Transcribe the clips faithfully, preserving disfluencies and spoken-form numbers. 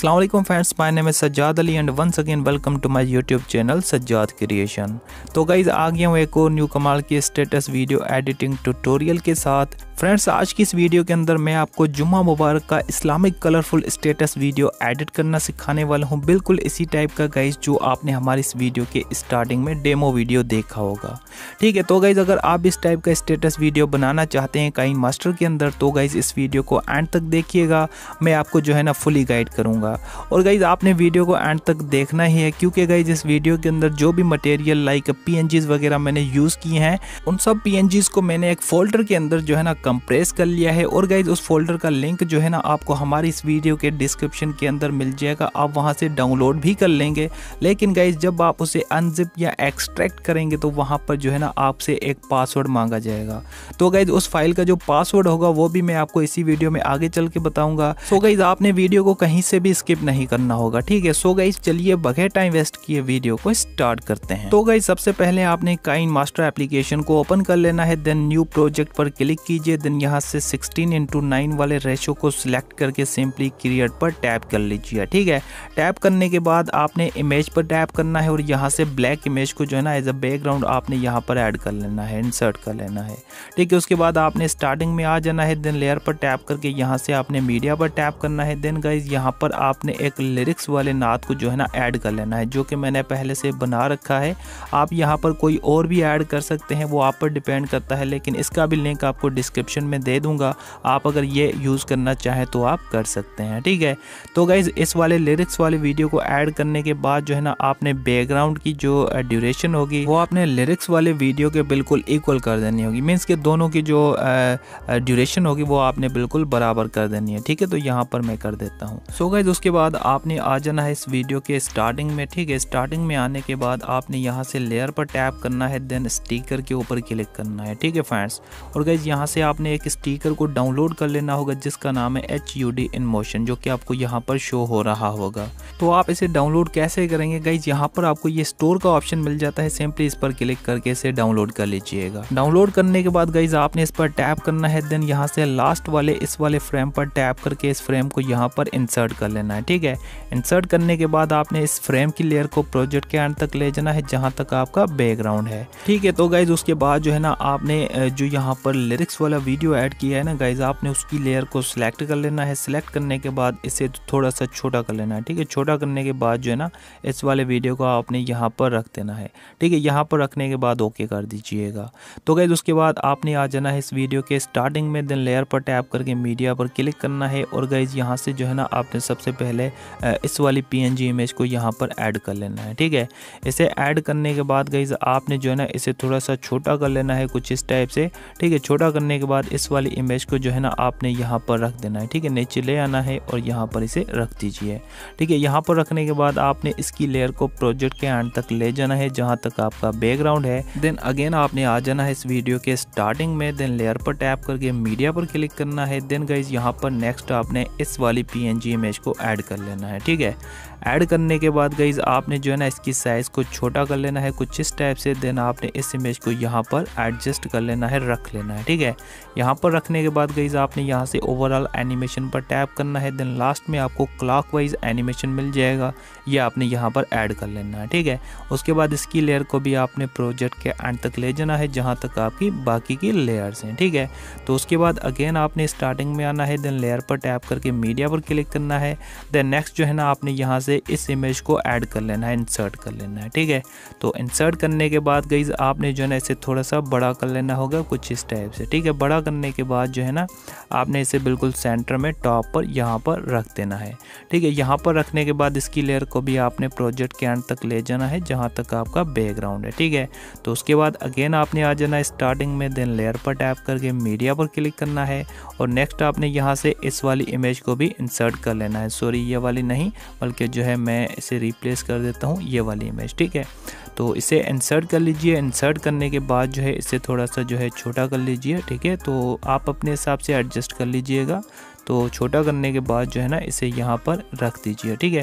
अस्सलाम वालेकुम friends, my name is Sajjad Ali and once again welcome to my YouTube channel Sajjad creation. तो guys आ गया हूँ एक और न्यू कमाल की स्टेटस वीडियो एडिटिंग ट्यूटोरियल के साथ। फ्रेंड्स आज की इस वीडियो के अंदर मैं आपको जुम्मा मुबारक का Islamic colourful status video edit करना सिखाने वाला हूँ, बिल्कुल इसी टाइप का गाइज़ जो आपने हमारी इस वीडियो के स्टार्टिंग में डेमो वीडियो देखा होगा। ठीक है, तो गाइज़ अगर आप इस टाइप का स्टेटस वीडियो बनाना चाहते हैं काइन मास्टर के अंदर तो गाइज़ इस वीडियो को एंड तक देखिएगा, मैं आपको जो है ना फुली गाइड करूँगा। और गाइज़ आपने वीडियो को एंड तक देखना ही है क्योंकि गाइज़ इस वीडियो के अंदर जो भी मटेरियल लाइक पीएनजीज वगैरह मैंने यूज़ किए हैं उन सब पीएनजीज को मैंने एक फोल्डर के अंदर जो है ना कंप्रेस कर लिया है। और गाइज़ उस फोल्डर का लिंक जो है ना आपको हमारी इस वीडियो के डिस्क्रिप्शन के अंदर मिल जाएगा, आप वहां से डाउनलोड भी कर लेंगे। लेकिन गाइज़ जब आप उसे अनजिप या एक्सट्रैक्ट करेंगे तो वहां पर जो है ना आपसे एक पासवर्ड मांगा जाएगा। तो गाइज़ उस फाइल का जो पासवर्ड होगा वो भी मैं आपको इसी वीडियो में आगे चल के बताऊंगा। सो गाइज़ आपने वीडियो को कहीं से भी स्किप नहीं करना होगा, ठीक है। सो गाइज़ चलिए बगैर टाइम वेस्ट किए वीडियो को स्टार्ट करते हैं। तो गाइज़ सबसे पहले आपने काइन मास्टर एप्लीकेशन को ओपन कर लेना है, देन न्यू प्रोजेक्ट पर क्लिक कीजिए, देन यहाँ से सिक्सटीन इंटू नाइन वाले रेशो को सिलेक्ट करके सिंपली क्रिएट पर टैप कर लीजिए। ठीक है, टैप करने के बाद आपने इमेज पर टैप करना है और यहाँ से ब्लैक इमेज को जो है ना एज अ बैकग्राउंड आपने यहाँ पर ऐड कर लेना है, इंसर्ट कर लेना है। ठीक है, उसके बाद आपने स्टार्टिंग में आ जाना है, देन लेयर पर टैप करके यहाँ से आपने मीडिया पर टैप करना है। देन गाइज यहाँ पर आपने एक लिरिक्स वाले नात को जो है ना ऐड कर लेना है, जो कि मैंने पहले से बना रखा है। आप यहाँ पर कोई और भी ऐड कर सकते हैं, वो आप पर डिपेंड करता है, लेकिन इसका भी लिंक आपको डिस्क्रिप्शन में दे दूंगा, आप अगर ये यूज़ करना चाहें तो आप कर सकते हैं। ठीक है, तो गाइज इस वाले लिरिक्स वाले वीडियो को ऐड करने के बाद जो है ना आपने बैकग्राउंड की जो ड्यूरेशन होगी वो आपने लिरिक्स वाले वीडियो के बिल्कुल इक्वल कर देनी होगी, मीन्स के दोनों की जो ड्यूरेशन होगी वो आपने बिल्कुल बराबर कर देनी है। ठीक है, तो यहाँ पर मैं कर देता हूँ। सो गाइज उसके बाद आपने आ जाना है इस वीडियो के स्टार्टिंग में। ठीक है, स्टार्टिंग में आने के बाद आपने यहाँ से लेयर पर टैप करना है, देन स्टिकर के ऊपर क्लिक करना है। ठीक है फ्रेंड्स, और गाइज यहाँ से आपने एक स्टिकर को डाउनलोड कर लेना होगा जिसका नाम है H U D in motion, जो कि आपको यहाँ पर शो हो रहा होगा। तो आप इसे डाउनलोड कैसे करेंगे गाइज, यहाँ पर आपको ये स्टोर का ऑप्शन मिल जाता है, सिंपली इस पर क्लिक करके इसे डाउनलोड कर लीजिएगा। डाउनलोड करने के बाद गाइज आपने इस पर टैप करना है, देन यहाँ से लास्ट वाले इस वाले फ्रेम पर टैप करके इस फ्रेम को यहाँ पर इंसर्ट कर लेना है। ठीक है, इंसर्ट करने के बाद आपने इस फ्रेम की लेयर को प्रोजेक्ट के एंड तक ले जाना है जहाँ तक आपका बैकग्राउंड है। ठीक है, तो गाइज उसके बाद जो है ना आपने जो यहाँ पर लिरिक्स वाला वीडियो ऐड किया है ना गाइज, आपने उसकी लेयर को सिलेक्ट कर लेना है। सिलेक्ट करने के बाद इसे थोड़ा सा छोटा कर लेना है। ठीक है, छोटा करने के बाद जो है ना इस वाले वीडियो को आपने यहाँ पर रख देना है। ठीक है, यहाँ पर रखने के बाद ओके कर दीजिएगा। तो गाइज उसके बाद आपने आ जाना है इस वीडियो के स्टार्टिंग में, देन लेयर पर टैप करके मीडिया पर क्लिक करना है और गाइज यहाँ से जो है ना आपने सबसे पहले इस वाली पीएनजी इमेज को यहाँ पर ऐड कर लेना है। ठीक है, इसे ऐड करने के बाद गाइज आपने जो है ना इसे थोड़ा सा छोटा कर लेना है कुछ इस टाइप से। ठीक है, छोटा करने के बाद इस वाली इमेज को जो है ना आपने यहाँ पर रख देना है। ठीक है, नीचे ले आना है और यहाँ पर इसे रख दीजिए। ठीक है, यहाँ पर रखने के बाद आपने इसकी लेयर को प्रोजेक्ट के एंड तक ले जाना है जहाँ तक आपका बैकग्राउंड है। देन अगेन आपने आ जाना है इस वीडियो के स्टार्टिंग में, देन लेयर पर टैप करके मीडिया पर क्लिक करना है। देन गाइज यहाँ पर नेक्स्ट आपने इस वाली पीएनजी इमेज को ऐड कर लेना है। ठीक है, ऐड करने के बाद गाइज आपने जो है ना इसकी साइज़ को छोटा कर लेना है कुछ इस टाइप से। देन आपने इस इमेज को यहाँ पर एडजस्ट कर लेना है, रख लेना है। ठीक है, यहाँ पर रखने के बाद गाइज आपने यहाँ से ओवरऑल एनिमेशन पर टैप करना है, देन लास्ट में आपको क्लॉकवाइज एनिमेशन मिल जाएगा, ये आपने यहाँ पर ऐड कर लेना है। ठीक है, उसके बाद इसकी लेयर को भी आपने प्रोजेक्ट के एंड तक ले जाना है जहाँ तक आपकी बाकी की लेयर्स हैं। ठीक है, तो उसके बाद अगेन आपने स्टार्टिंग में आना है, देन लेयर पर टैप करके मीडिया पर क्लिक करना है। देन नेक्स्ट जो है ना आपने यहाँ से इस इमेज को ऐड कर लेना है, इंसर्ट कर लेना है। ठीक है, तो इंसर्ट करने के बाद गाइज आपने जो है ना इसे थोड़ा सा बड़ा कर लेना होगा कुछ इस टाइप से। ठीक है, बड़ा करने के बाद जो है ना आपने इसे बिल्कुल सेंटर में टॉप पर यहाँ पर रख देना है। ठीक है, यहाँ पर रखने के बाद इसकी लेयर को भी आपने प्रोजेक्ट के एंड तक ले जाना है जहाँ तक आपका बैकग्राउंड है। ठीक है, तो उसके बाद अगेन आपने आ जाना है स्टार्टिंग में, देन लेयर पर टैप करके मीडिया पर क्लिक करना है और नेक्स्ट आपने यहाँ से इस वाली इमेज को भी इंसर्ट कर लेना है। सॉरी, ये वाली नहीं बल्कि जो है मैं इसे रिप्लेस कर देता हूँ, ये वाली इमेज। ठीक है, तो इसे इंसर्ट कर लीजिए। इंसर्ट करने के बाद जो है इसे थोड़ा सा जो है छोटा कर लीजिए। ठीक है, तो आप अपने हिसाब से एडजस्ट कर लीजिएगा। तो छोटा करने के बाद जो है ना इसे यहाँ पर रख दीजिए। ठीक है,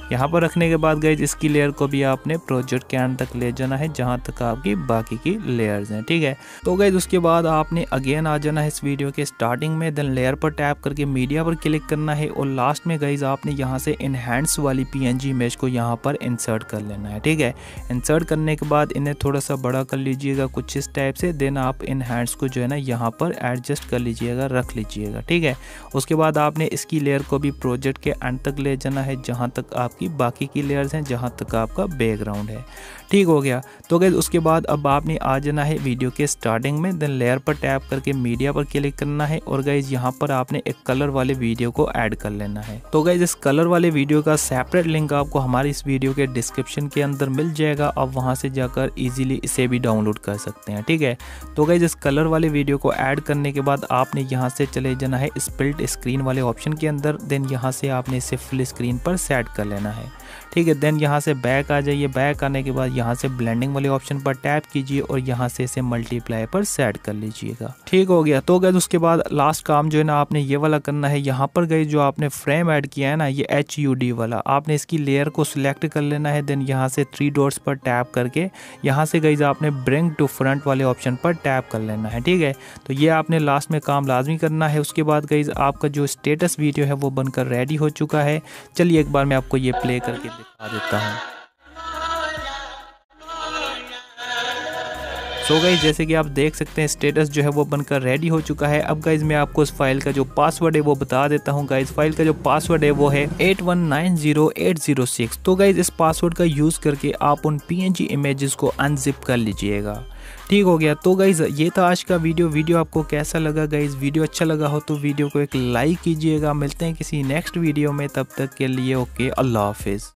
यहाँ पर रखने के बाद गाइज इसकी लेयर को भी आपने प्रोजेक्ट के एंड तक ले जाना है जहाँ तक आपकी बाकी की लेयर्स हैं, ठीक है। तो गाइज उसके बाद आपने अगेन आ जाना है इस वीडियो के स्टार्टिंग में, देन लेयर पर टैप करके मीडिया पर क्लिक करना है और लास्ट में गाइज आपने यहाँ से इनहेंस वाली पीएनजी इमेज को यहाँ पर इंसर्ट कर लेना है, ठीक है। इंसर्ट करने के बाद इन्हें थोड़ा सा बड़ा कर लीजिएगा कुछ इस टाइप से, देन आप इनहेंस को जो है ना यहाँ पर एडजस्ट कर लीजिएगा, रख लीजिएगा, ठीक है। उसके बाद आपने इसकी लेयर को भी प्रोजेक्ट के एंड तक ले जाना है जहाँ तक आपकी बाकी की लेयर्स हैं, जहाँ तक आपका बैकग्राउंड है, ठीक हो गया। तो गाइस उसके बाद अब आपने आ जाना है वीडियो के स्टार्टिंग में, देन लेयर पर टैप करके मीडिया पर क्लिक करना है और गाइस यहाँ पर आपने एक कलर वाले वीडियो को ऐड कर लेना है। तो गाइस इस कलर वाले वीडियो का सेपरेट लिंक आपको हमारी इस वीडियो के डिस्क्रिप्शन के अंदर मिल जाएगा, आप वहाँ से जाकर इजीली इसे भी डाउनलोड कर सकते हैं, ठीक है। तो गाइस इस कलर वाले वीडियो को ऐड करने के बाद आपने यहाँ से चले जाना है स्प्लिट स्क्रीन वाले ऑप्शन के अंदर, देन यहाँ से आपने इसे फुल स्क्रीन पर सेट कर लेना है, ठीक है। देन यहाँ से बैक आ जाइए, बैक आने के बाद यहाँ से ब्लेंडिंग वाले ऑप्शन पर टैप कीजिए और यहाँ से इसे मल्टीप्लाई पर सेट कर लीजिएगा, ठीक हो गया। तो गाइस उसके बाद लास्ट काम जो है ना आपने ये वाला करना है, यहाँ पर गाइस जो आपने फ्रेम ऐड किया है ना ये एच यू डी वाला, आपने इसकी लेयर को सिलेक्ट कर लेना है, देन यहाँ से थ्री डॉट्स पर टैप करके यहाँ से गाइस आपने ब्रिंग टू फ्रंट वाले ऑप्शन पर टैप कर लेना है, ठीक है। तो ये आपने लास्ट में काम लाजमी करना है। उसके बाद गाइस आपका जो स्टेटस वीडियो है वो बनकर रेडी हो चुका है। चलिए एक बार मैं आपको ये प्ले करके दिखा देता हूँ। सो गाइस जैसे कि आप देख सकते हैं स्टेटस जो है वो बनकर रेडी हो चुका है। अब गाइस मैं आपको इस फाइल का जो पासवर्ड है वो बता देता हूँ। गाइस फाइल का जो पासवर्ड है वो है eight one nine zero eight zero six. तो गाइस इस पासवर्ड का यूज़ करके आप उन पीएनजी इमेजेस को अनजिप कर लीजिएगा, ठीक हो गया। तो गाइस ये था आज का वीडियो। वीडियो आपको कैसा लगा गाइस? वीडियो अच्छा लगा हो तो वीडियो को एक लाइक कीजिएगा। मिलते हैं किसी नेक्स्ट वीडियो में, तब तक के लिए ओके, अल्लाह हाफिज़।